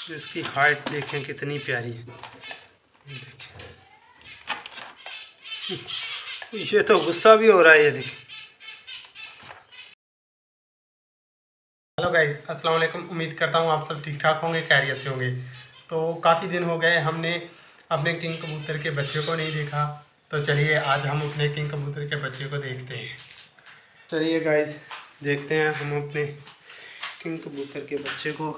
इसकी हाइट देखें कितनी प्यारी है। ये देखें, ये तो गुस्सा भी हो रहा है। ये देखें। हेलो गाइस, अस्सलाम वालेकुम। उम्मीद करता हूँ आप सब ठीक ठाक होंगे, खैरियत से होंगे। तो काफ़ी दिन हो गए हमने अपने किंग कबूतर के बच्चे को नहीं देखा, तो चलिए आज हम अपने किंग कबूतर के बच्चे को देखते हैं। चलिए गाइस, देखते हैं हम अपने किंग कबूतर के बच्चे को।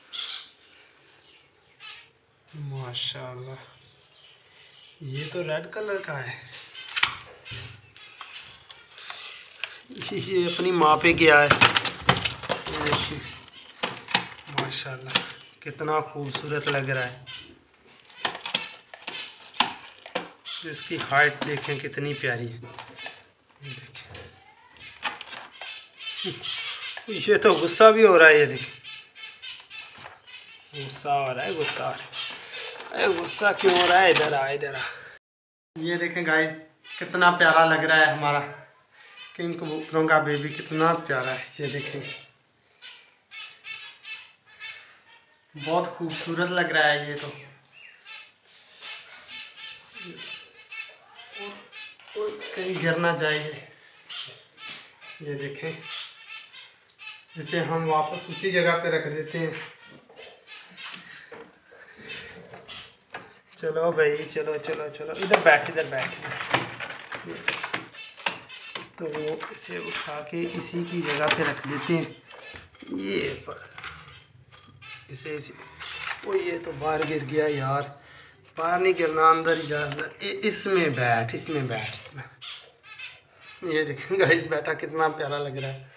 माशाल्लाह, ये तो रेड कलर का है। ये अपनी माँ पे गया है। माशाल्लाह, कितना खूबसूरत लग रहा है। इसकी हाइट देखें कितनी प्यारी है। ये देखें, ये तो गुस्सा भी हो रहा है। ये देखें, गुस्सा हो रहा है, गुस्सा हो रहा है। अरे गुस्सा क्यों हो रहा है? इधर आ, इधर आ। ये देखें गाइस, कितना प्यारा लग रहा है हमारा किंग कबूतरों का बेबी, कितना प्यारा है। ये देखें, बहुत खूबसूरत लग रहा है। ये तो कहीं गिर ना जाए। ये देखें, इसे हम वापस उसी जगह पे रख देते हैं। चलो भाई, चलो चलो चलो, इधर बैठ, इधर बैठ। तो इसे उठा के इसी की जगह पे रख देते हैं। ये पर इसे ओ, ये तो बाहर गिर गया यार। बाहर नहीं गिरना, अंदर ही जा, अंदर। इसमें बैठ, इसमें बैठ, इसमें। ये देखें गाइस, बैठा कितना प्यारा लग रहा है।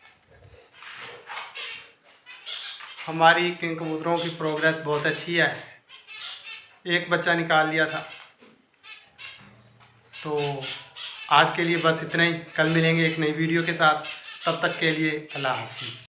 हमारी किंग कबूतरों की प्रोग्रेस बहुत अच्छी है। एक बच्चा निकाल लिया था। तो आज के लिए बस इतना ही। कल मिलेंगे एक नई वीडियो के साथ। तब तक के लिए अल्लाह हाफिज़।